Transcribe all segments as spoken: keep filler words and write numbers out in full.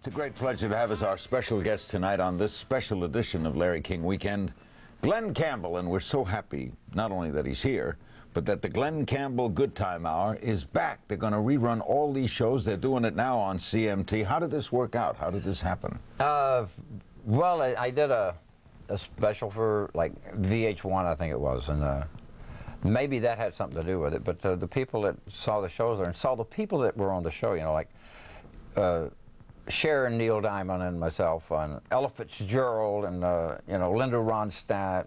It's a great pleasure to have as our special guest tonight on this special edition of Larry King Weekend, Glen Campbell, and we're so happy not only that he's here, but that the Glen Campbell Goodtime Hour is back. They're going to rerun all these shows. They're doing it now on C M T. How did this work out? How did this happen? Uh, well, I, I did a, a special for like V H one, I think it was, and uh, maybe that had something to do with it. But uh, the people that saw the shows there and saw the people that were on the show, you know, like uh, Sharon Neil Diamond and myself, and Ella Fitzgerald, and uh, you know, Linda Ronstadt,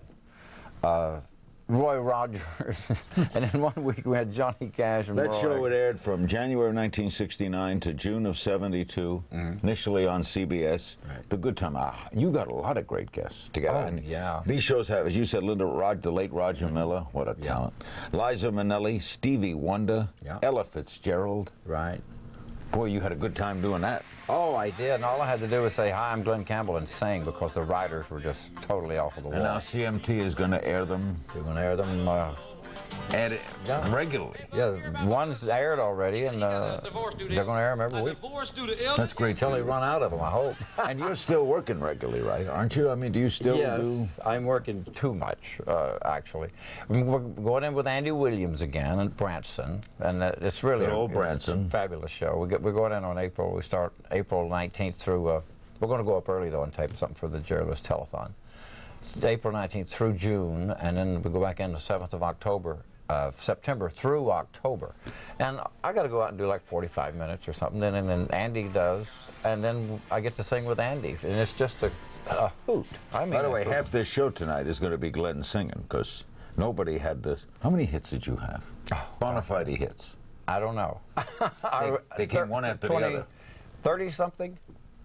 uh, Roy Rogers, and then one week we had Johnny Cash and That Roy. show it aired from January of nineteen sixty-nine to June of seventy-two, mm-hmm. initially on C B S. Right. The Goodtime Hour. You got a lot of great guests together. Oh, and yeah. These shows have, as you said, Linda Rod, the late Roger mm-hmm. Miller. What a yeah. talent. Liza Minnelli, Stevie Wonder, yeah. Ella Fitzgerald. Right. Boy, you had a good time doing that. Oh, I did, and all I had to do was say, hi, I'm Glen Campbell, and sing, because the writers were just totally off of the wall. And now C M T is going to air them. They're going to air them uh, and it, yeah. regularly. Yeah, one's aired already, and uh, they're going to air them every week. That's great. Until they run out of them, I hope. And you're still working regularly, right? Aren't you? I mean, do you still yes, do? I'm working too much, uh, actually. We're going in with Andy Williams again at Branson, and uh, it's really Good a, old Branson. It's a fabulous show. We get, we're going in on April. We start April nineteenth through. Uh, we're going to go up early though and tape something for the Jerry Lewis Telethon. It's April nineteenth through June, and then we go back in the seventh of October. Uh, September through October, and I got to go out and do like forty-five minutes or something, and, and then Andy does, and then I get to sing with Andy, and it's just a, a hoot. I mean, by the way, half this show tonight is going to be Glen singing, because nobody had this. How many hits did you have? Oh, Bona fide hits. I don't know. They, they came one after twenty, the other. thirty something.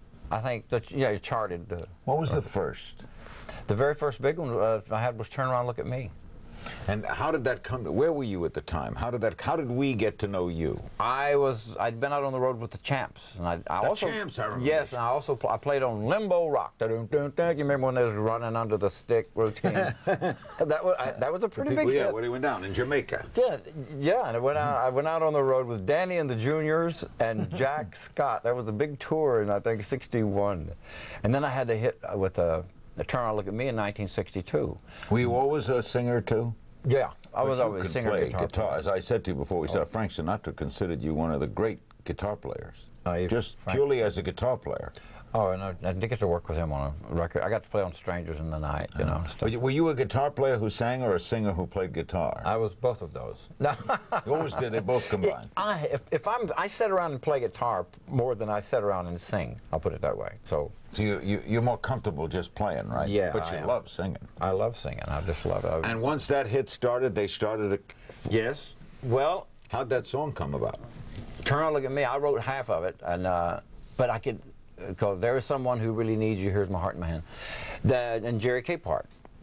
I think that yeah, you charted. Uh, what was the first? The very first big one uh, I had was "Turn Around, Look at Me." And how did that come to, where were you at the time? How did that, how did we get to know you? I was, I'd been out on the road with the Champs. And I, I the also, Champs, I remember. Yes, and I also, pl I played on Limbo Rock. Dun, dun, dun. You remember when they was running under the stick routine? that, was, I, that was a pretty people, big yeah, hit. when he went down in Jamaica. Yeah, yeah, and I went, out, I went out on the road with Danny and the Juniors and Jack Scott. That was a big tour in, I think, sixty-one. And then I had to hit with a, a Turn Around, Look at Me in nineteen sixty-two. Were you always a singer, too? Yeah, I was you always a could singer, play guitar, guitar. player. As I said to you before we oh. started, Frank Sinatra considered you one of the great guitar players. Uh, Just Frank. purely as a guitar player. Oh, and I, I did get to work with him on a record. I got to play on Strangers in the Night, you know. Stuff. Were you, were you a guitar player who sang or a singer who played guitar? I was both of those. No. You always did. They both combined. I, if, if I'm, I sit around and play guitar more than I sit around and sing. I'll put it that way. So. So you, you, you're more comfortable just playing, right? Yeah, But you I am. love singing. I love singing. I just love it. I, And once that hit started, they started a... Yes. Well. How'd that song come about? Turn Around, Look at Me. I wrote half of it, and uh, but I could. Because there is someone who really needs you. Here's my heart in my hand. That and Jerry Capehart.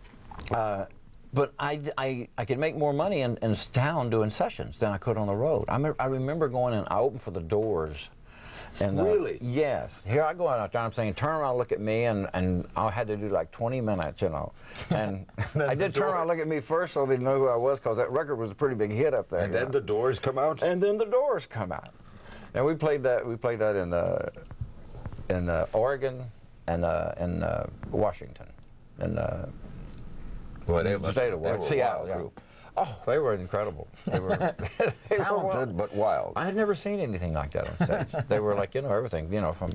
Uh, but I, I, I could make more money in, in town doing sessions than I could on the road. I, me I remember going in. I opened for the Doors. And, uh, really? Yes. Here I go out there. I'm saying, turn around, look at me, and and I had to do like twenty minutes, you know. And I did turn around, look at me first, so they know who I was, because that record was a pretty big hit up there. And then know? the Doors come out. And then the Doors come out. And we played that. We played that in uh, in uh, Oregon and uh, in uh, Washington, in uh, well, they the must, state of they Washington, were a Seattle. wild Yeah. group. Oh, they were incredible. They were they talented, were but wild. I had never seen anything like that on stage. They were like, you know, everything, you know, from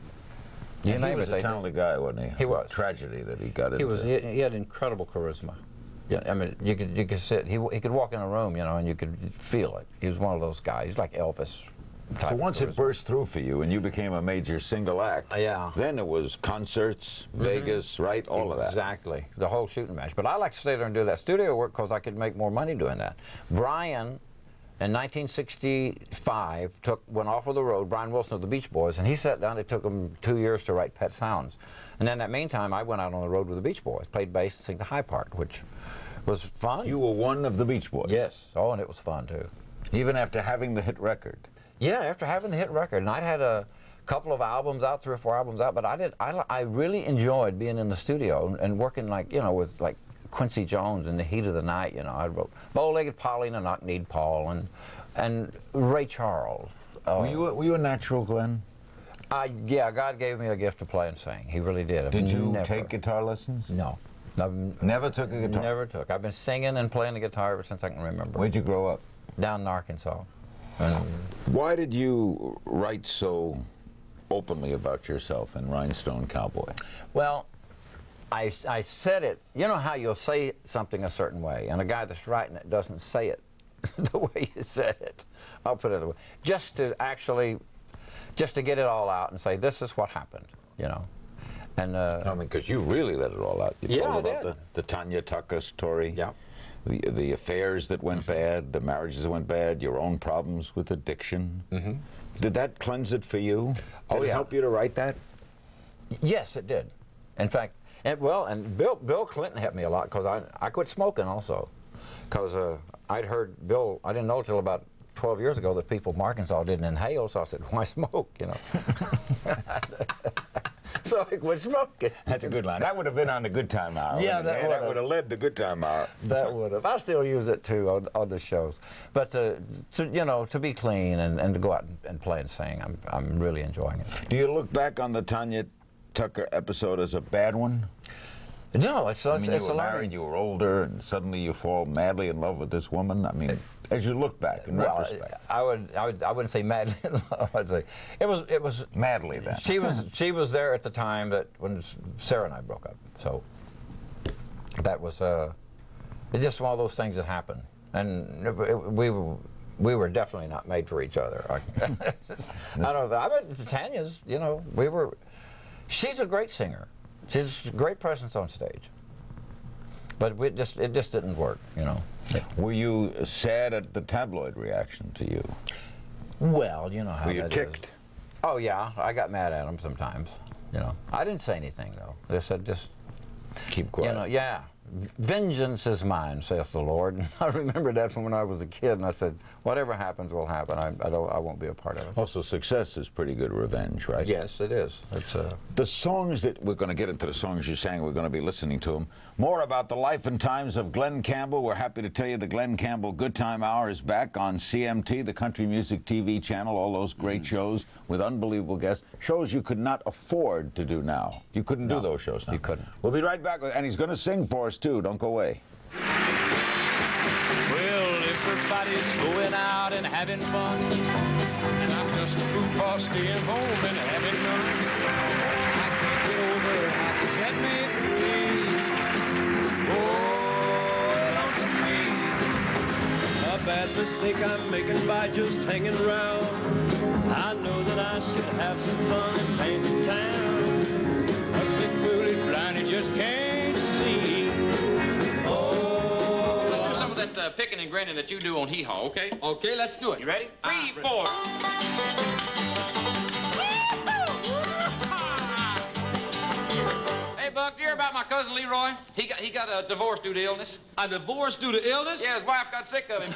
you and name he was it, a talented guy, wasn't he? He It was. A tragedy that he got into. He was. He, he had incredible charisma. Yeah, I mean, you could you could sit. He he could walk in a room, you know, and you could feel it. He was one of those guys. He's like Elvis. Type So once of it burst through for you and you became a major single act, Uh, yeah. then it was concerts, mm-hmm. Vegas, right, all of that. Exactly, the whole shooting match. But I like to stay there and do that studio work because I could make more money doing that. Brian, in nineteen sixty-five, took went off of the road. Brian Wilson of the Beach Boys, and he sat down. It took him two years to write Pet Sounds, and then in that meantime, I went out on the road with the Beach Boys, played bass, and sang the high part, which was fun. You were one of the Beach Boys. Yes. Oh, and it was fun too. Even after having the hit record. Yeah, after having the hit record, and I'd had a couple of albums out, three or four albums out, but I did. I, I really enjoyed being in the studio and, and working like you know with like Quincy Jones in the heat of the night. You know, I wrote Bow-Legged Polly and a Knock-Kneed Paul and and Ray Charles. Uh, were you a, were you a natural, Glen? I, yeah, God gave me a gift to play and sing. He really did. I've Did you never, take guitar lessons? No. I've, Never took a guitar? Never took. I've been singing and playing the guitar ever since I can remember. Where'd you grow up? Down in Arkansas. And why did you write so openly about yourself in Rhinestone Cowboy? Well, I, I said it, you know how you'll say something a certain way, and a guy that's writing it doesn't say it the way you said it. I'll put it that way. Just to actually, just to get it all out and say, this is what happened, you know. And uh, I mean, because you really let it all out. You yeah, told I about did. The, the Tanya Tucker story. Yeah. The, the affairs that went bad, the marriages that went bad, your own problems with addiction. Mm-hmm. Did that cleanse it for you? Did oh, it yeah. help you to write that? Yes, it did. In fact, and, well, and Bill, Bill Clinton helped me a lot because I, I quit smoking also. Because uh, I'd heard Bill, I didn't know till about twelve years ago that people from Arkansas didn't inhale, so I said, why smoke, you know? So I quit smoking. That's a good line. That would have been on the Goodtime Hour. Yeah, that yeah, would that would have led the Goodtime Hour. That would have. I still use it too on, on the shows. But uh, to, you know, to be clean and, and to go out and, and play and sing, I'm I'm really enjoying it. Do you look back on the Tanya Tucker episode as a bad one? No, it's, I it's, mean, it's you were a lot married, of, you were older, and suddenly you fall madly in love with this woman. I mean, as you look back in well, retrospect, I would I would I wouldn't say madly in love. I'd say it was it was madly then. She was she was there at the time that when Sarah and I broke up. So that was uh, it's just one of those things that happened, and it, it, we were. We were definitely not made for each other. I don't know. I mean, Tanya's, you know, we were. She's a great singer. She's a great presence on stage. But we just it just didn't work, you know. Were you sad at the tabloid reaction to you? Well, you know how Were you that ticked? is. Oh yeah, I got mad at them sometimes. You know, I didn't say anything though. They said just keep quiet. You know, yeah. Vengeance is mine, saith the Lord. And I remember that from when I was a kid, and I said, whatever happens will happen. I, I don't. I won't be a part of it. Also, success is pretty good revenge, right? Yes, it is. It's uh, the songs that we're going to get into the songs you sang. We're going to be listening to them. More about the life and times of Glen Campbell. We're happy to tell you the Glen Campbell Goodtime Hour is back on C M T, the Country Music T V channel. All those great mm. shows with unbelievable guests. Shows you could not afford to do now. You couldn't no, do those shows now. You couldn't. We'll be right back, with, and he's going to sing for us too. Don't go away. Well, everybody's going out and having fun, and I'm just a fool for staying home and having none. I can't get over how she set me free. Oh, lonesome me. A bad mistake I'm making by just hanging around. I know that I should have some fun in painting town. I'm sick, foolish, blind, and just can't see. That uh, picking and grinning that you do on hee-haw, okay? Okay, let's do it. You ready? Three, Ah, four. Hey, Buck, did you hear about my cousin Leroy? He got he got a divorce due to illness. A divorce due to illness? Yeah, his wife got sick of him.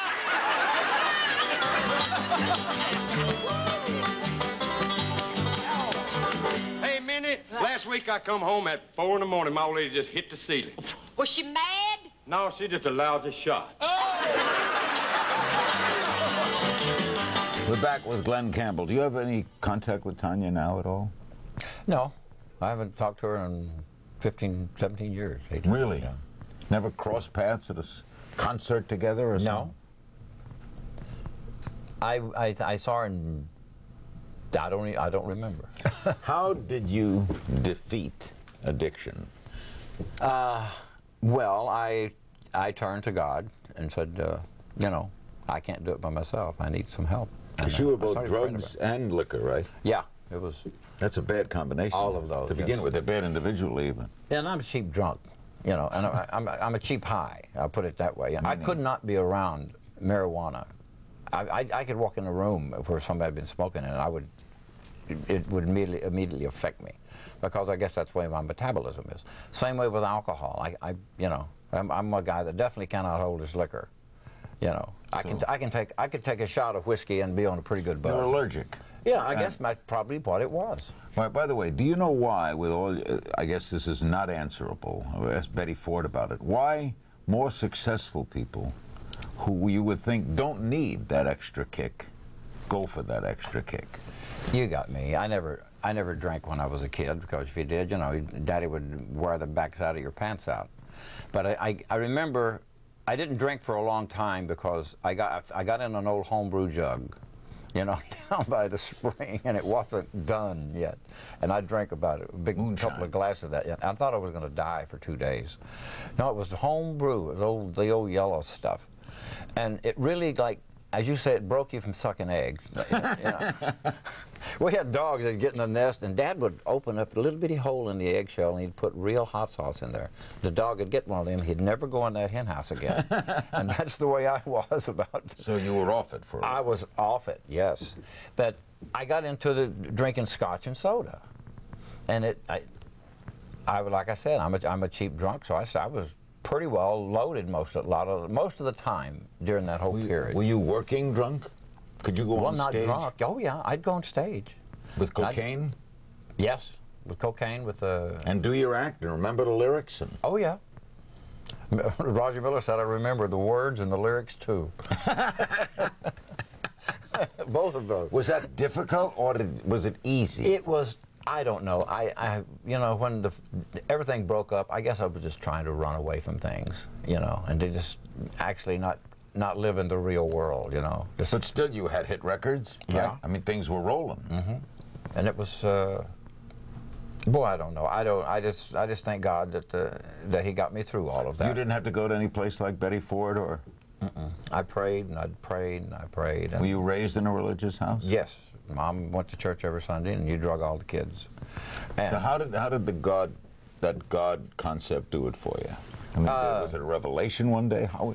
Hey, Minnie, last week I come home at four in the morning. My old lady just hit the ceiling. Was she mad? No, she just a lousy shot. We're back with Glen Campbell. Do you have any contact with Tanya now at all? No, I haven't talked to her in fifteen, seventeen years. eighteen, Really? Yeah. Never crossed paths at a s concert together or something? No. I, I, I saw her in, I don't, e- I don't remember. How did you defeat addiction? Uh, well, I, I turned to God and said, uh, you know, I can't do it by myself. I need some help. Because And, you uh, were I both started praying drugs about it. and liquor, right? Yeah, it was. That's a bad combination. All of those, To begin yes. with, they're bad individually, but... Yeah, and I'm a cheap drunk, you know, and I, I'm, a, I'm a cheap high, I'll put it that way. I could not be around marijuana. I, I, I could walk in a room where somebody had been smoking and I would, it, it would immediately, immediately affect me because I guess that's the way my metabolism is. Same way with alcohol. I, I you know, I'm, I'm a guy that definitely cannot hold his liquor. You know, I can, I can take, I could take a shot of whiskey and be on a pretty good buzz. You're allergic. Yeah, I guess that's probably what it was. Right, by the way, do you know why, with all, uh, I guess this is not answerable, I'll ask Betty Ford about it, why more successful people who you would think don't need that extra kick go for that extra kick? You got me. I never, I never drank when I was a kid, because if you did, you know, Daddy would wear the backside of your pants out. But I, I, I remember I didn't drink for a long time because I got, I got in an old homebrew jug, you know, down by the spring, and it wasn't done yet. And I drank about a big Moonshine. couple of glasses of that. Yeah, I thought I was going to die for two days. No, it was the homebrew. It was old, the old yellow stuff, and it really, like, as you say, it broke you from sucking eggs. You know. We had dogs that'd get in the nest, and Dad would open up a little bitty hole in the eggshell, and he'd put real hot sauce in there. The dog would get one of them. He'd never go in that hen house again. And that's the way I was about. So you were off it for a while. I was off it, yes. But I got into the drinking scotch and soda, and it. I, I like I said, I'm a, I'm a cheap drunk, so I, I was pretty well loaded most of a lot of most of the time during that whole were you, period. Were you working drunk? Could you go well, on not stage? drunk. Oh yeah, I'd go on stage. With cocaine? I'd, yes, with cocaine, with the. Uh, and do your act and remember the lyrics? And oh yeah. Roger Miller said I remember the words and the lyrics too. Both of those. Was that difficult, or did, was it easy? It was. I don't know. I, I, you know, when the everything broke up, I guess I was just trying to run away from things, you know, and to just actually not not live in the real world, you know. Just, but still, you had hit records, right? Yeah. I mean, things were rolling. Mm-hmm. And it was, uh, boy, I don't know. I don't. I just, I just thank God that uh, that He got me through all of that. You didn't have to go to any place like Betty Ford, or? Mm-mm. I prayed and I prayed and I prayed. And were you raised in a religious house? Yes. Mom went to church every Sunday, and you drug all the kids. And so how did how did the God, that God concept do it for you? I mean, uh, was it a revelation one day? How?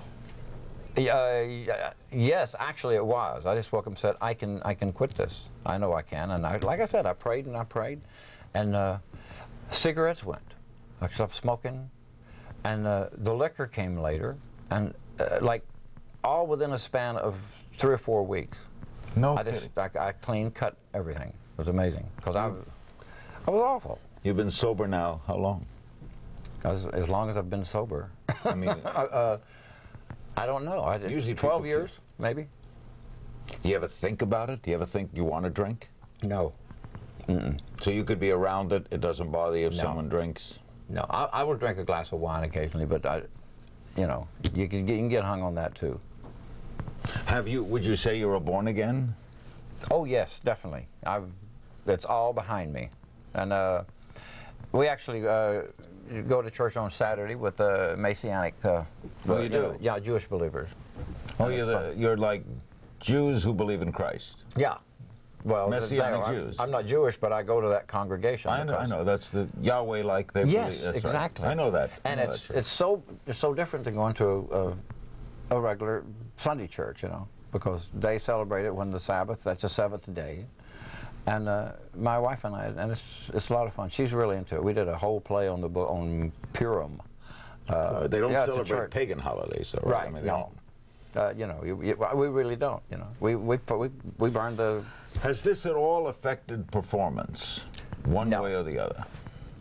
Uh, yes, actually it was. I just woke up and said, I can, I can quit this. I know I can. And I, like I said, I prayed and I prayed, and uh, cigarettes went. I stopped smoking, and uh, the liquor came later, and uh, like all within a span of three or four weeks. No I kidding. just, I, I clean cut everything. It was amazing, because I, was- I was awful. You've been sober now how long? As, as long as I've been sober. I mean, uh, I don't know. I did Usually twelve people years, maybe. do you ever think about it? Do you ever think you want to drink? No. Mm-mm. So you could be around it. It doesn't bother you if No. someone drinks. No, I, I will drink a glass of wine occasionally, but I, you know, you can get, you can get hung on that too. Have you? Would you say you were born again? Oh yes, definitely. I've, it's all behind me, and uh, we actually uh, go to church on Saturday with the Messianic. Uh, Oh, you uh, do? Yeah, Jewish believers. Oh, you're the, you're like Jews who believe in Christ. Yeah. Well, Messianic they- Jews. I'm, I'm not Jewish, but I go to that congregation. I know. I because- know. That's the Yahweh like they Yes, believe. That's right. exactly. I know that. And I know it's that's right. it's so it's so different than going to a, a regular Sunday church, you know, because they celebrate it when the Sabbath. That's the seventh day, and uh, my wife and I, and it's it's a lot of fun. She's really into it. We did a whole play on the bo- on Purim. Uh, Uh, they don't yeah, it's a celebrate church. pagan holidays, though, right? Right? I mean, they no. Uh, you know, you, you, we really don't. You know, we we put- we we burn the. don't. Has this at all affected performance, one No. way or the other?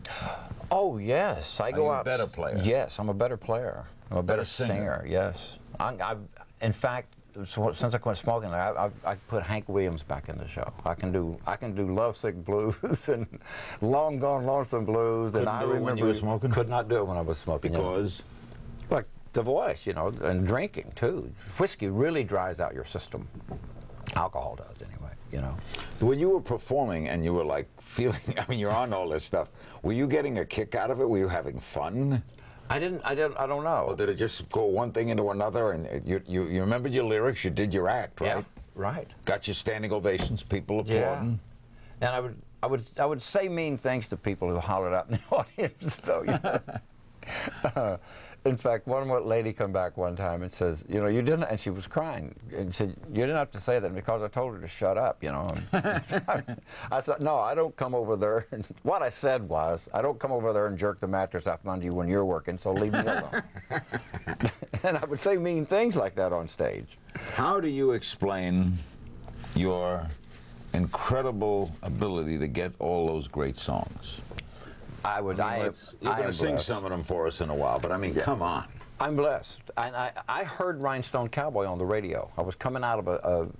Oh yes, I go you a out. better player? Yes, I'm a better player. I'm a better, Better singer? singer. Yes, I, I, in fact, so, since I quit smoking, I, I, I put Hank Williams back in the show. I can do I can do Lovesick Blues and Long Gone Lonesome Blues. Couldn't and I do it when remember you were smoking? Could not do it when I was smoking. you know. Because Like the voice, you know, and drinking too. Whiskey really dries out your system. Alcohol does anyway, you know. when you were performing and you were like feeling, I mean, you're on all this stuff. Were you getting a kick out of it? Were you having fun? I didn't. I didn't. I don't know. Or did it just go one thing into another? And you you, you remembered your lyrics, you did your act, right? Yeah. Right. Got your standing ovations, people applauding. And I would, I would, I would say mean things to people who hollered out in the audience. So, you know. uh, in fact, one lady come back one time and says, you know, you didn't, and she was crying, and said, you didn't have to say that because I told her to shut up, you know. And I said, no, I don't come over there. And what I said was, I don't come over there and jerk the mattress off under you when you're working, so leave me alone. And I would say mean things like that on stage. How do you explain your incredible ability to get all those great songs? I would. I mean, I, let's- you're I going am to sing blessed. some of them for us in a while, but I mean, come on. I'm blessed. And I, I heard Rhinestone Cowboy on the radio. I was coming out of a,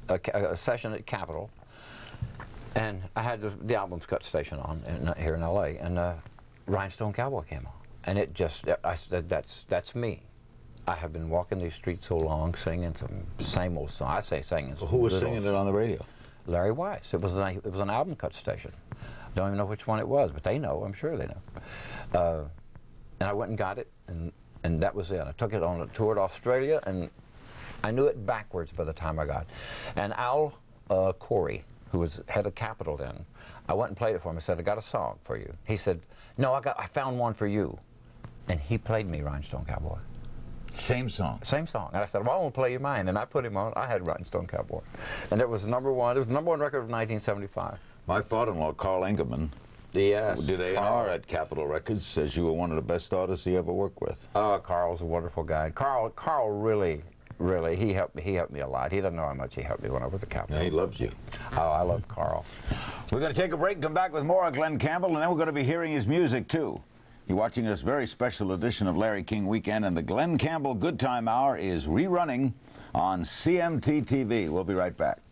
a, a session at Capitol, and I had the, the Albums Cut station on in, here in L A, and uh, Rhinestone Cowboy came on, and it just, I said, that's, that's me. I have been walking these streets so long, singing some same old song. I say singing. Well, who was singing it on the radio? Larry Weiss. It was an, it was an Album Cut station. Don't even know which one it was, but they know. I'm sure they know. Uh, and I went and got it, and and that was it. I took it on a tour to Australia, and I knew it backwards by the time I got. And Al uh, Corey, who was head of Capitol then, I went and played it for him. I said, I got a song for you. He said, no, I got, I found one for you. And he played me Rhinestone Cowboy. Same song? Same song. And I said, well, I won't play you mine. And I put him on. I had Rhinestone Cowboy. And it was number one. It was the number one record of nineteen seventy-five. My father-in-law, Carl Engelman, yes. did A and R at Capitol Records, says you were one of the best artists he ever worked with. Oh, Carl's a wonderful guy. Carl, Carl really, really, he helped me. He helped me a lot. He doesn't know how much he helped me when I was at Capitol. Yeah, he loves you. Oh, I love Carl. We're going to take a break and come back with more of Glen Campbell, and then we're going to be hearing his music, too. You're watching this very special edition of Larry King Weekend, and the Glen Campbell Good Time Hour is rerunning on C M T T V. We'll be right back.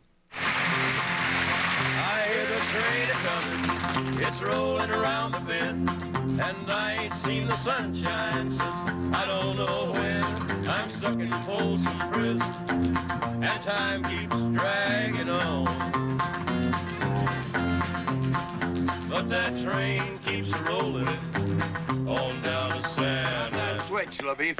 I hear the train a-comin', it's rolling around the bend, and I ain't seen the sunshine since I don't know when. I'm stuck in Folsom Prison, and time keeps dragging on. But that train keeps rolling on down to San. That switch, LaBeef.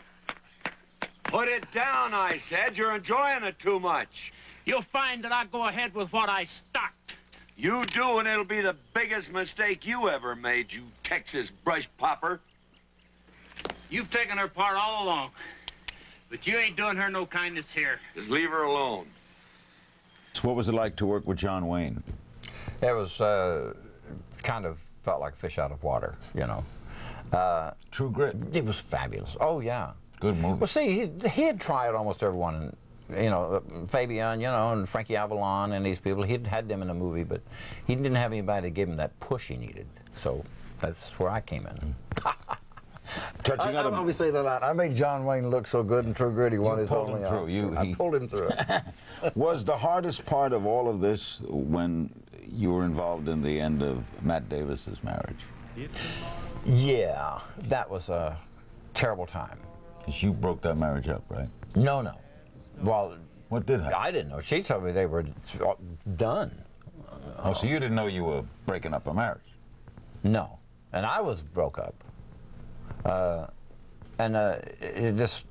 Put it down, I said. You're enjoying it too much. You'll find that I go ahead with what I start. You do, and it'll be the biggest mistake you ever made, you Texas brush popper. You've taken her part all along, but you ain't doing her no kindness here. Just leave her alone. So what was it like to work with John Wayne? It was uh, kind of felt like a fish out of water, you know. Uh, True Grit. It was fabulous. Oh, yeah. Good movie. Well, see, he, he had tried almost everyone, you know, Fabian, you know, and Frankie Avalon and these people. He'd had them in the movie, but he didn't have anybody to give him that push he needed. So that's where I came in. Touching I, on I always say that line. I made John Wayne look so good in True Grit. He won his pulled only him through. Oscar. You, I he... pulled him through it. Was the hardest part of all of this when you were involved in the end of Matt Davis's marriage? Yeah, that was a terrible time. Because you broke that marriage up, right? No, no. Well, what did happen? I didn't know. She told me they were done. Oh, so you didn't know you were breaking up a marriage? No, and I was broke up. Uh, and uh, it just...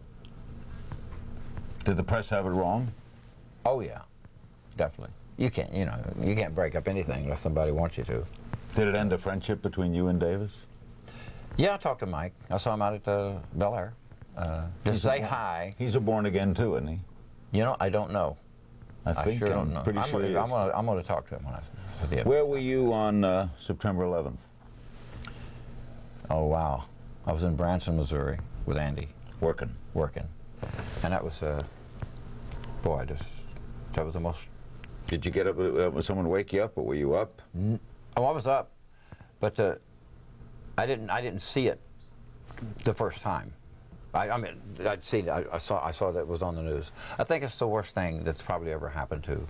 Did the press have it wrong? Oh, yeah, definitely. You can't, you know, you can't break up anything unless somebody wants you to. Did it end a friendship between you and Davis? Yeah, I talked to Mike. I saw him out at uh, Bel Air. Uh, just say hi. He's a born again too, isn't he? You know, I don't know. I think I sure I'm don't know. pretty I'm sure gonna, he I'm is. gonna, I'm gonna talk to him when I see him. Where were you on uh, September eleventh? Oh, wow. I was in Branson, Missouri with Andy. Working. Working. And that was, uh, boy, just, that was the most... Did you get up, uh, was someone wake you up, or were you up? N oh, I was up, but uh, I didn't, I didn't see it the first time. I, I mean, I'd seen it, I, I saw, I saw that it was on the news. I think it's the worst thing that's probably ever happened to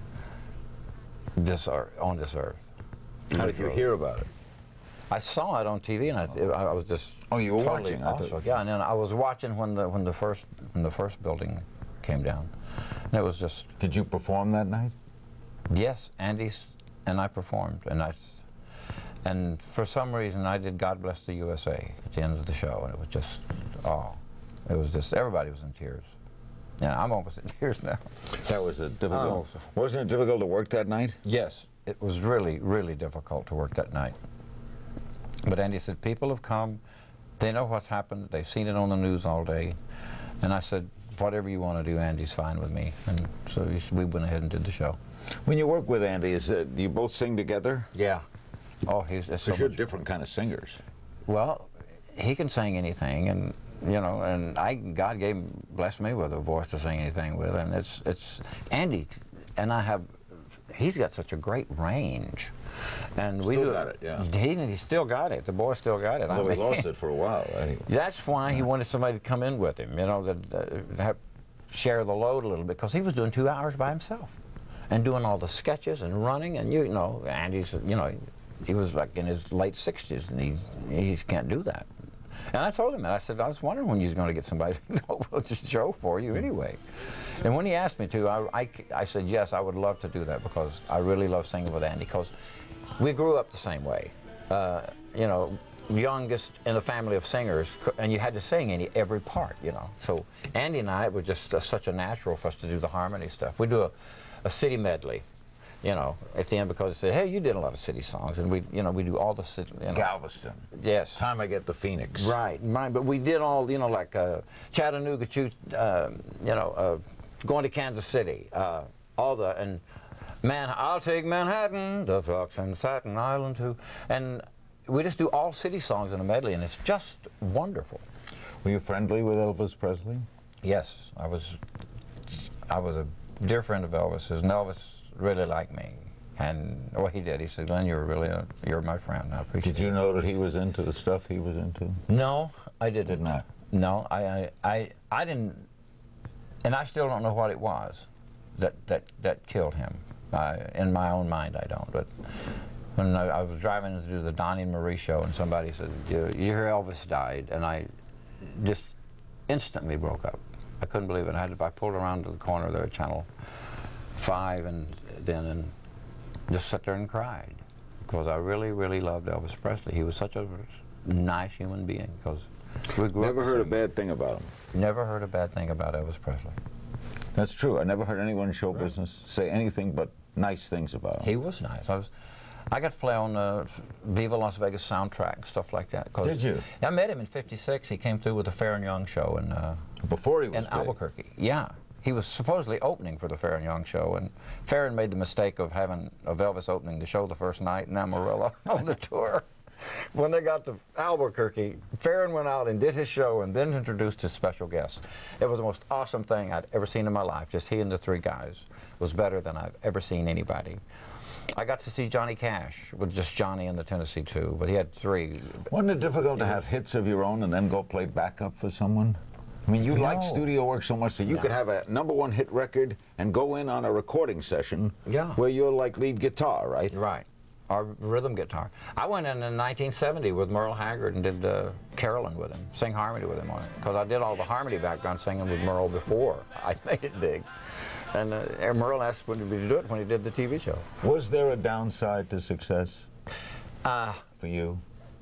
this earth, on this earth. How did you hear about it? I saw it on T V, and I, it, I was just Oh, you were totally watching, I thought- awestruck. Yeah, and then I was watching when the when the first when the first building came down, and it was just... Did you perform that night? Yes, Andy and I performed, and I, and for some reason I did "God Bless the U S A" at the end of the show, and it was just, oh, it was just, everybody was in tears. Yeah, I'm almost in tears now. That was a difficult. Oh. Wasn't it difficult to work that night? Yes, it was really, really difficult to work that night. But Andy said, people have come, they know what's happened, they've seen it on the news all day, and I said, whatever you want to do, Andy's fine with me, and so we went ahead and did the show. When you work with Andy, is it, do you both sing together? Yeah. Oh, he's Because so you're much different kind of singers. Well, he can sing anything, and you know, and I God gave him, blessed me with a voice to sing anything with, and it's it's Andy, and I have, he's got such a great range, and we Still do, got it, yeah. He he still got it. The boy still got it. Although I he mean, lost it for a while, right? That's why he wanted somebody to come in with him, you know, that uh, have share the load a little bit, because he was doing two hours by himself and doing all the sketches and running, and you, you know, Andy's, you know, he was like in his late sixties, and he, he can't do that. And I told him, and I said, I was wondering when you was going to get somebody to just show for you anyway. And when he asked me to, I, I, I said, yes, I would love to do that, because I really love singing with Andy, because we grew up the same way. Uh, you know, youngest in a family of singers, and you had to sing any every part, you know. So Andy and I, it was just uh, such a natural for us to do the harmony stuff. We do a, a city medley, you know, at the end, because they say, hey, you did a lot of city songs, and we, you know, we do all the city, you know. Galveston. Yes. Time I Get the Phoenix. Right, mine, but we did all, you know, like uh, Chattanooga, uh, you know, uh, going to Kansas City, uh, all the, and man, I'll take Manhattan, the Fox and Staten Island too, and we just do all city songs in a medley, and it's just wonderful. Were you friendly with Elvis Presley? Yes, I was. I was a dear friend of Elvis's, and Elvis really liked me. And what he did, he said, "Glenn, you're really a, you're my friend. I appreciate it." Did you know that he was into the stuff he was into? No, I didn't. Did not. No, I, I, I, I didn't, and I still don't know what it was that that that killed him. I, in my own mind, I don't. But when I, I was driving to do the Donnie and Marie show, and somebody said, you, you hear Elvis died, and I just instantly broke up. I couldn't believe it. I, had to, I pulled around to the corner there at Channel five, and then and just sat there and cried, because I really, really loved Elvis Presley. He was such a nice human being. Because we grew Never up heard a singing. bad thing about him. Never heard a bad thing about Elvis Presley. That's true. I never heard anyone in show business say anything but nice things about him. He was nice. I was, I got to play on the Viva Las Vegas soundtrack and stuff like that. Did you? I met him in fifty-six. He came through with the Fair and Young show in, uh, Before he was in big. Albuquerque. Yeah. He was supposedly opening for the Fair and Young show, and Farron made the mistake of having of Elvis opening the show the first night in Amarillo on the tour. When they got to Albuquerque, Farron went out and did his show and then introduced his special guests. It was the most awesome thing I'd ever seen in my life. Just he and the three guys was better than I've ever seen anybody. I got to see Johnny Cash with just Johnny and the Tennessee Two, but he had three. Wasn't it difficult to have hits of your own and then go play backup for someone? I mean, you No. like studio work so much that you No. could have a number one hit record and go in on a recording session Yeah. where you're like lead guitar, right? Right. Our rhythm guitar. I went in in nineteen seventy with Merle Haggard and did uh, Carolyn with him, sing harmony with him on it, because I did all the harmony background singing with Merle before I made it big. And uh, Merle asked when did we do it when he did the T V show. Was there a downside to success Uh, for you?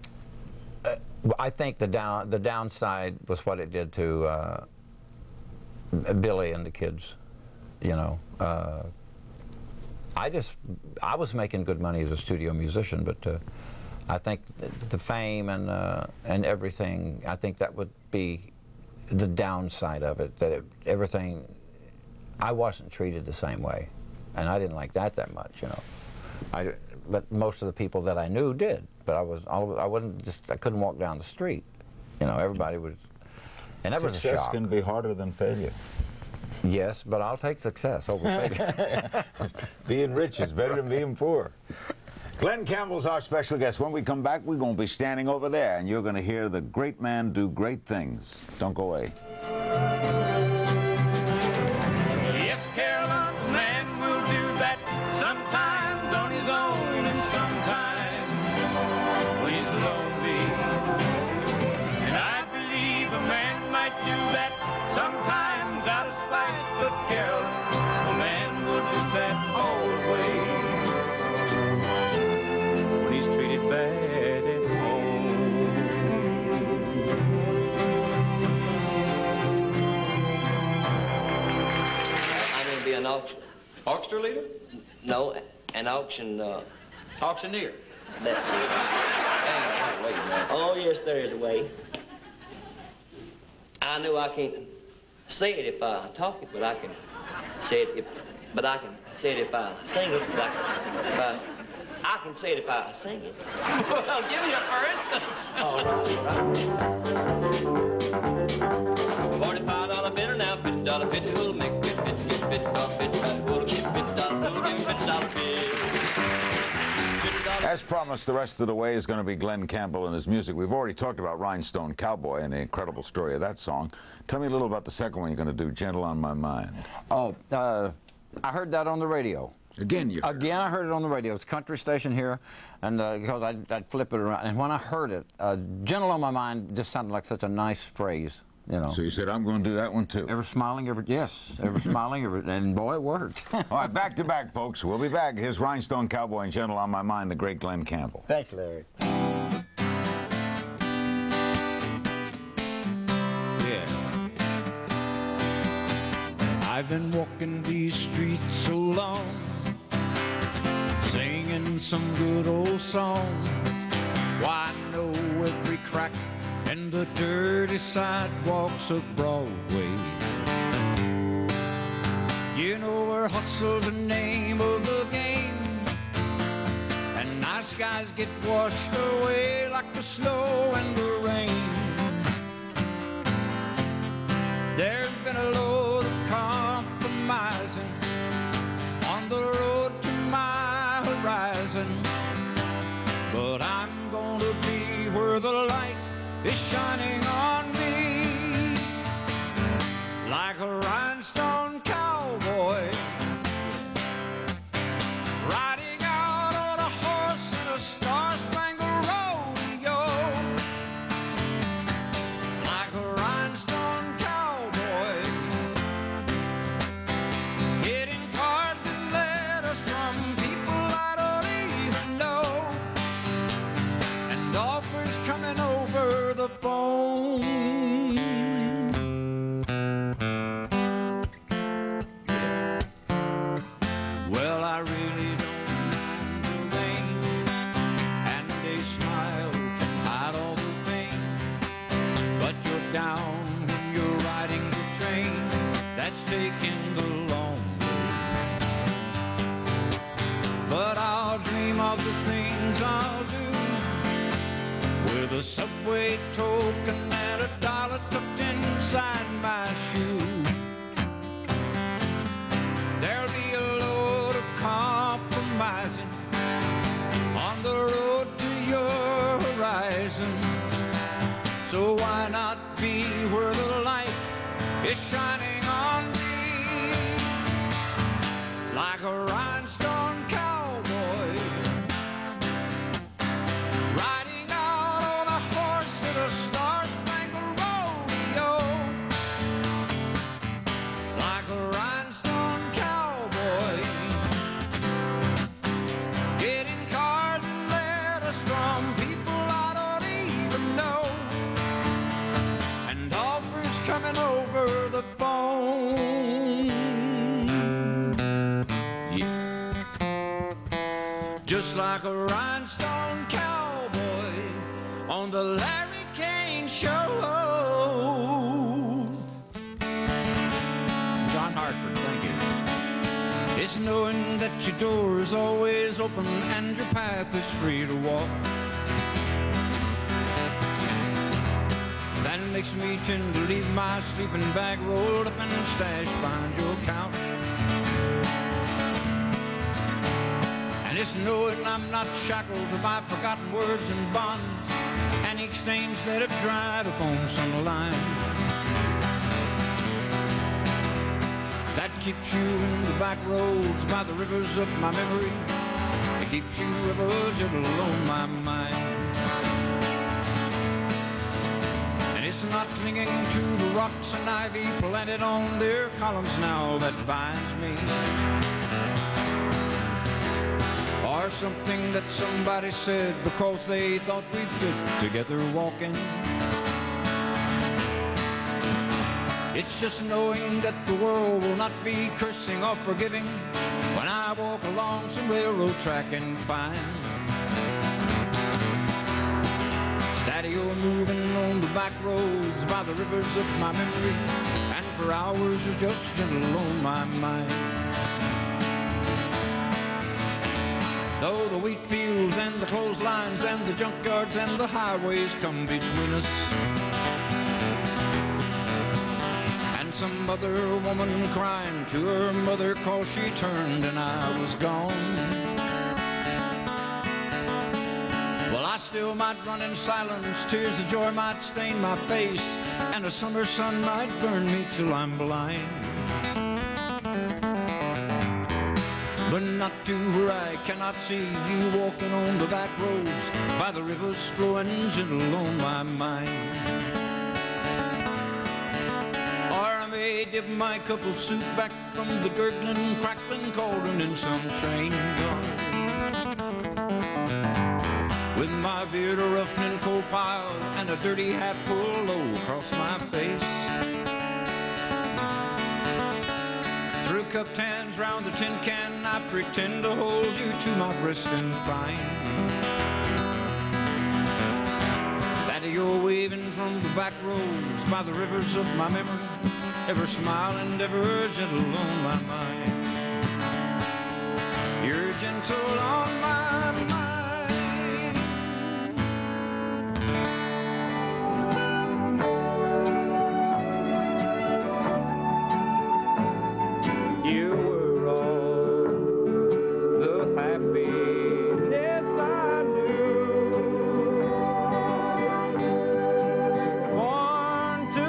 I think the down the downside was what it did to uh, Billy and the kids. You know, uh, I just I was making good money as a studio musician, but uh, I think the fame and uh, and everything, I think that would be the downside of it. That it, everything, I wasn't treated the same way, and I didn't like that that much. You know, I. But most of the people that I knew did. But I was, I wasn't just, I couldn't walk down the street. You know, everybody was, and that was a Success shock. can be harder than failure. Yes, but I'll take success over failure. Being rich is better than being poor. Glen Campbell's our special guest. When we come back, we're going to be standing over there, and you're going to hear the great man do great things. Don't go away. Yes, Carolyn, the man will do that sometimes on his own and sometimes when he's lonely. And I believe a man might do that sometimes out of spite, but Carolyn, a man will do that always when he's treated bad at home. I'm going to be an auction. Auctioneer leader? No, an auction. Uh, Auctioneer. that's it. Hang on, wait a minute. Oh, yes, there is a way. I know I can't say it if I talk it, but I can say it if, but I can say it if I sing it. But I can, if I, I can say it if I sing it. Well, give me a for instance. All right. Forty-five dollar bitter now, fifty dollar fifty. Who'll make it fifty? Get fifty dollar fifty. Who'll get fifty dollar? Who'll give me fifty dollar bill? Fifty dollar As promised, the rest of the way is going to be Glen Campbell and his music. We've already talked about Rhinestone Cowboy and the incredible story of that song. Tell me a little about the second one you're going to do, Gentle on My Mind. Oh, uh, I heard that on the radio. Again, you heard Again, I heard it on the radio. It's a country station here, and uh, because I'd, I'd flip it around. And when I heard it, uh, Gentle on My Mind just sounded like such a nice phrase, you know. So you said, I'm going to do that one, too. Ever smiling, ever, yes, ever smiling, ever, and boy, it worked. All right, back to back, folks. We'll be back. Here's Rhinestone Cowboy and Gentle on My Mind, the great Glen Campbell. Thanks, Larry. I've been walking these streets so long, singing some good old songs. Why, I know every crack in the dirty sidewalks of Broadway. You know where hustle's the name of the game, and nice guys get washed away like the snow and the rain. There's been a load of compromising on the road to my horizon, but I'm gonna be where the light is shining on me, like a rhinestone cowboy riding out on a horse in a star-spangled rodeo, like a rhinestone cowboy hitting cards and letters from people I don't even know, and offers coming over the phone. Well, I really don't mind the rain, and a smile can hide all the pain, but you're down when you're riding the train that's taking the long way. But I'll dream of the things I'll do with a subway token and a dollar tucked inside my shoe. There'll be a load of compromising on the road to your horizon, so why not be where the light is shining on me, like a rhinestone cowboy riding out on a horse in a star-spangled rodeo, like a rhinestone cowboy getting cards and letters from people I don't even know, and offers coming over the phone. Yeah. Just like a rhinestone cowboy on the Larry Kane Show. John Hartford, thank you. It's knowing that your door's always open and your path is free to walk that makes me tend to leave my sleeping bag rolled up and stashed behind your couch. And it's knowing I'm not shackled by forgotten words and bonds and exchange that have dried upon some line that keeps you in the back roads by the rivers of my memory. It keeps you ever gentle on my mind. And it's not clinging to the rocks and ivy planted on their columns now that binds me, or something that somebody said because they thought we'd fit together walking. It's just knowing that the world will not be cursing or forgiving when I walk along some railroad track and find that you're moving on the back roads by the rivers of my memory, and for hours you're just gentle on my mind. Though the wheat fields and the clotheslines and the junkyards and the highways come between us, and some other woman crying to her mother 'cause she turned and I was gone, still might run in silence, tears of joy might stain my face, and a summer sun might burn me till I'm blind. But not to where I cannot see you walking on the back roads, by the rivers flowing gentle on my mind. Or I may dip my cup of soup back from the gurgling, crackling cauldron in some train yard, with my beard a roughening coal pile and a dirty hat pulled low across my face. Through cupped hands round the tin can, I pretend to hold you to my breast and find that you're waving from the back roads by the rivers of my memory, ever smiling, ever gentle on my mind. You're gentle on my mind. You were all the happiness I knew, born to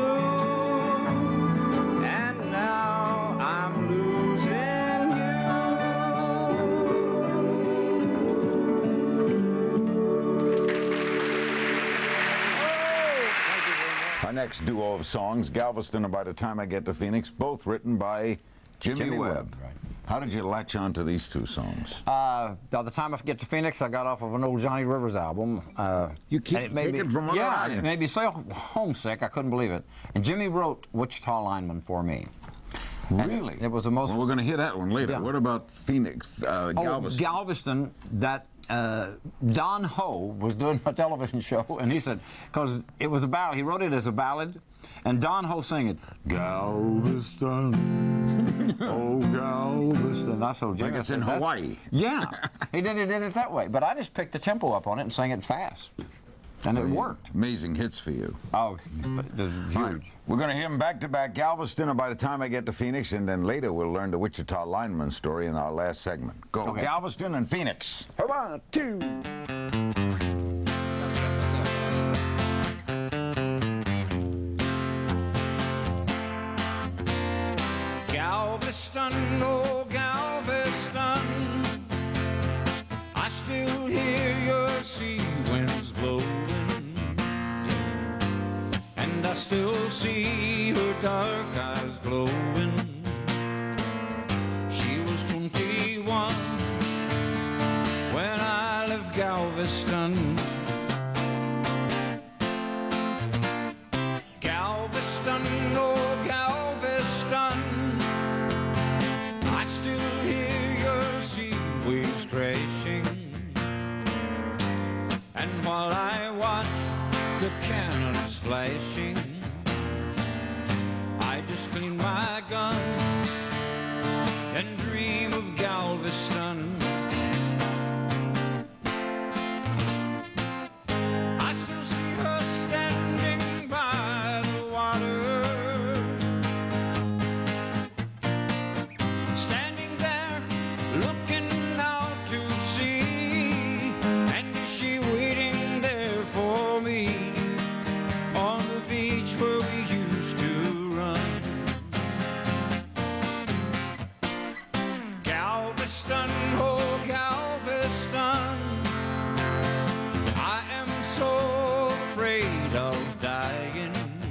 lose, and now I'm losing Our next duo of songs, Galveston and By the Time I Get to Phoenix, both written by Jimmy, Jimmy Webb. Webb, right. How did you latch on to these two songs? Uh, by the time I get to Phoenix, I got off of an old Johnny Rivers album. Uh, You keep and it made taking me, from one Yeah, line. it made me so homesick, I couldn't believe it. And Jimmy wrote Wichita Lineman for me. And Really? It was the most... Well, we're going to hear that one later. Yeah. What about Phoenix, uh, Galveston? Oh, Galveston, that uh, Don Ho was doing a television show, and he said, because it was a ballad, he wrote it as a ballad, and Don Ho sang it, Galveston, oh Galveston. I told Jimmy, Like it's I said, in "That's-" Hawaii. Yeah, he did, he did it that way, but I just picked the tempo up on it and sang it fast, and it worked. Amazing hits for you. Oh, it was huge. All right. We're going to hear them back to back, Galveston, and By the Time I Get to Phoenix, and then later we'll learn the Wichita lineman story in our last segment. Go, Okay. Galveston and Phoenix. One, two. Galveston, oh Galveston, I still hear your sea winds blowing, and I still see her dark eyes glowing. She was twenty-one when I left Galveston. Galveston, oh Galveston, I still hear your sea waves crashing, and while I watch the cannons flashing, I just clean my gun and dream of Galveston. I still see her standing by the water, standing there looking out to sea, and is she waiting there for me on the beach where we used to run? Galveston, oh Galveston, I am so afraid of dying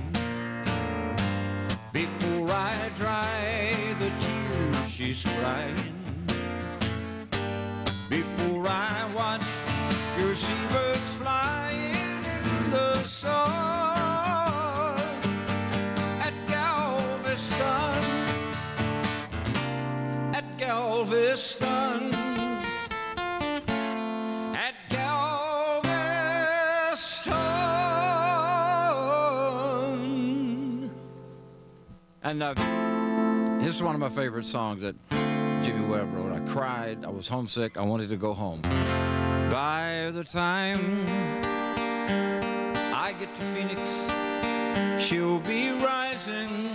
before I dry the tears she's crying, before I watch your seabirds flying in the sun at Galveston, at Galveston, at Galveston. And uh, this is one of my favorite songs that Jimmy Webb wrote. I cried, I was homesick, I wanted to go home. By the time I get to Phoenix, she'll be rising.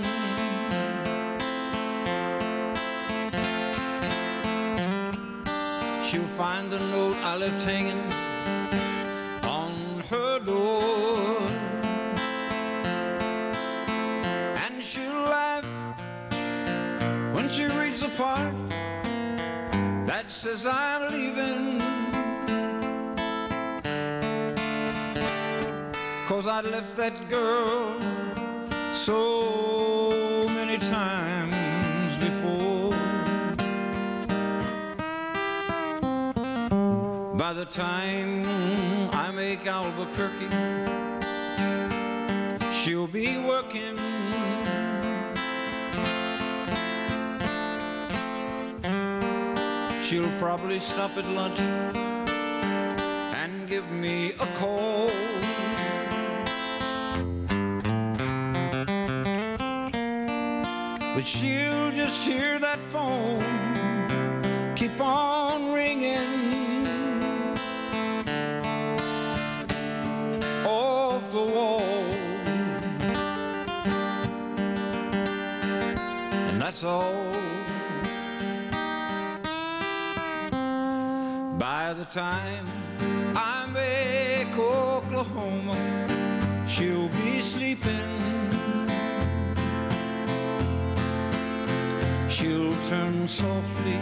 She'll find the note I left hanging her door. And she'll laugh when she reads the part that says I'm leaving, 'cause I left that girl so many times before. By the time I make Albuquerque, she'll be working. She'll probably stop at lunch and give me a call. But she'll just hear that phone keep on ringing off the wall. And that's all. By the time I make Oklahoma, she'll be sleeping. She'll turn softly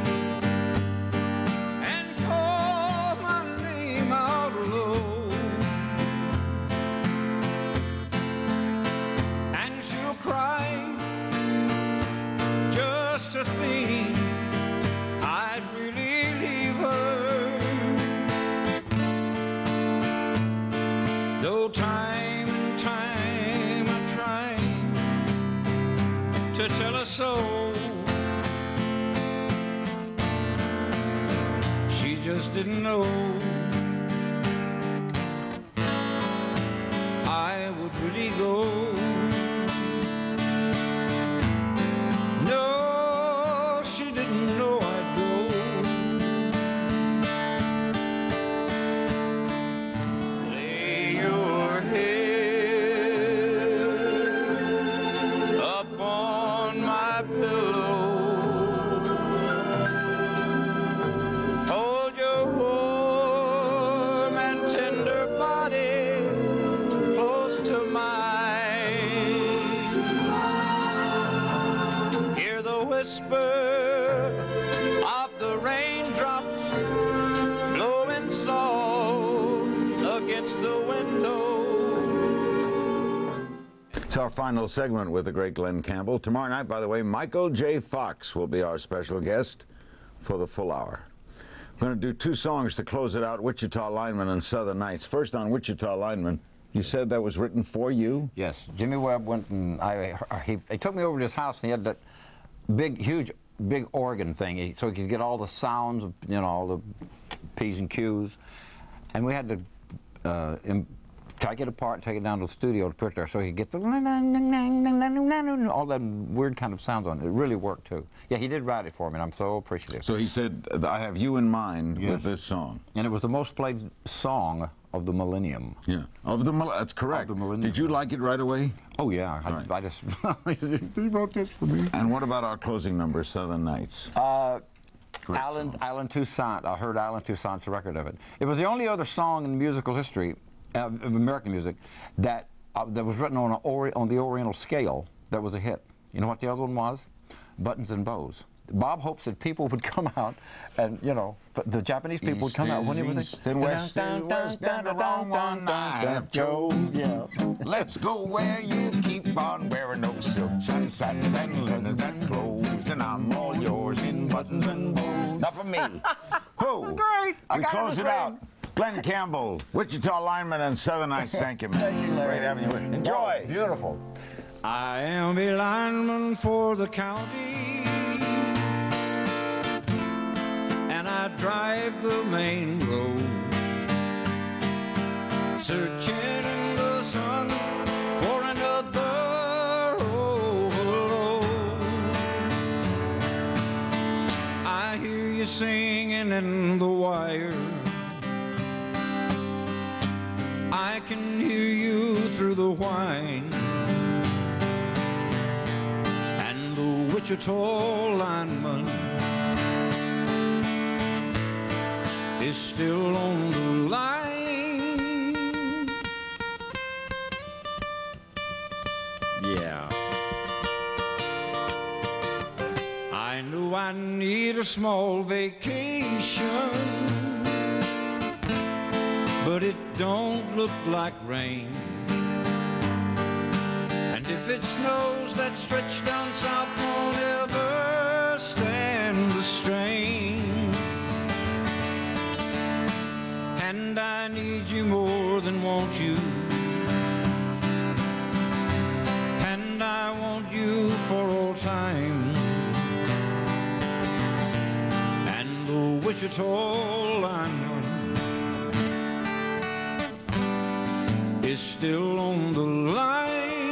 and call my name out low, and she'll cry just to think I'd really leave her. Though time and time I tried to tell her so, she just didn't know I would really go. No, she didn't know I'd go. Lay your head upon my pillow. Whisper of the raindrops blowing soft against the window. It's our final segment with the great Glen Campbell. Tomorrow night, by the way, Michael J. Fox will be our special guest for the full hour. We're going to do two songs to close it out, Wichita Lineman and Southern Nights. First on Wichita Lineman, you said that was written for you? Yes. Jimmy Webb went and I, he, he took me over to his house, and he had that big, huge, big organ thing, so he could get all the sounds, you know, all the P's and Q's. And we had to uh, take it apart, take it down to the studio to put it there, so he could get the all that weird kind of sounds on it. It really worked too. Yeah, he did write it for me, and I'm so appreciative. So he said, I have you in mind yes. with this song. And it was the most played song of the millennium. Yeah, of the that's correct. Of the millennium. Did you like it right away? Oh yeah, I, right. I just he wrote this for me. And what about our closing number, Southern Nights? Uh, Alan Alan Toussaint. I heard Alan Toussaint's record of it. It was the only other song in musical history uh, of American music that uh, that was written on a ori on the Oriental scale that was a hit. You know what the other one was? Buttons and Bows. Bob hopes that people would come out, and you know, the Japanese people would come out when it was east and west and west and the wrong one I have chose. Yeah. Let's go where you keep on wearing those silks and satins and linens and clothes, and I'm all yours in buttons and bows. Not for me. Who? Great. I we got close it out. Glen Campbell, Wichita Lineman, and Southern Nights. Thank you, man. Thank you, Larry. Great having you. Enjoy. Oh, beautiful. I am a lineman for the county, and I drive the main road, searching in the sun for another overload. I hear you singing in the wire, I can hear you through the whine, and the Wichita lineman is still on the line. small vacation, but it don't look like rain. And if it snows, that stretch down south won't ever stand the strain. And I need you more than want you, and I want you for all time. And the Wichita line is still on the line.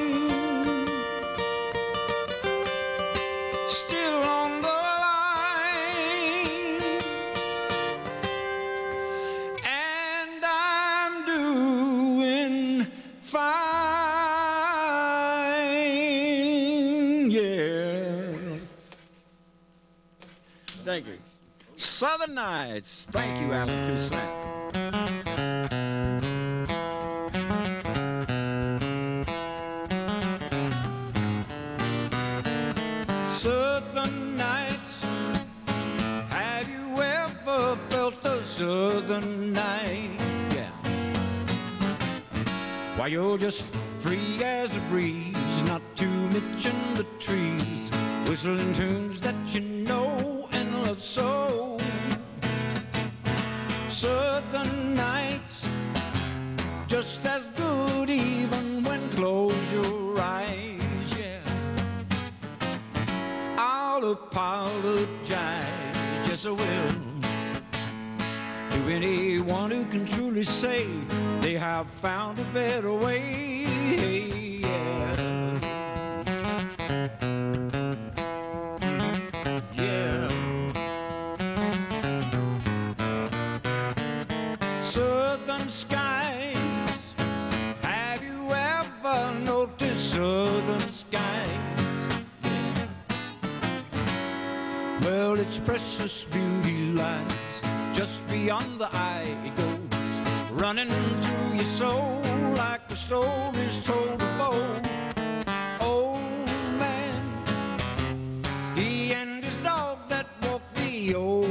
Thank you. Southern Nights. Thank you, Alan Toussaint. Southern Nights. Have you ever felt a southern night? Yeah. Why, you're just free as a breeze, not to mention the trees, whistling tunes that you know so. Southern nights, just as good even when close your eyes, yeah. I'll apologize, yes I will, to anyone who can truly say they have found a better way, yeah. Yeah. Southern skies, have you ever noticed southern skies? Yeah. Well, its precious beauty lies just beyond the eye. It goes running through your soul like the stories told of old. Oh man, he and his dog that walked the old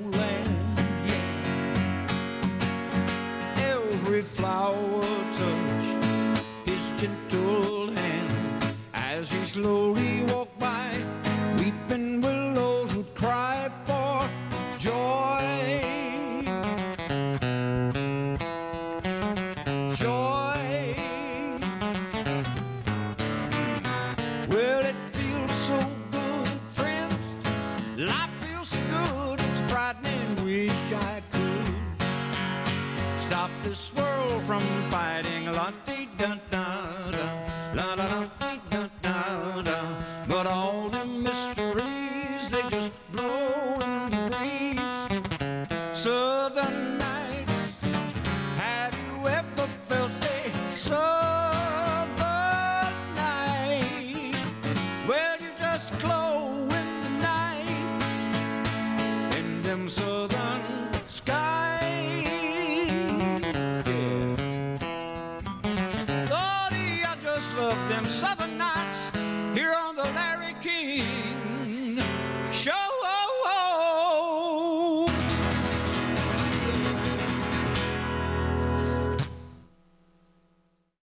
flower touch his gentle hand as he slowly walked by. Weeping willows would cry for joy, joy. Well, it feels so good, friends. Life feels so good, it's frightening. Wish I could stop this world from fighting. La dee dun dun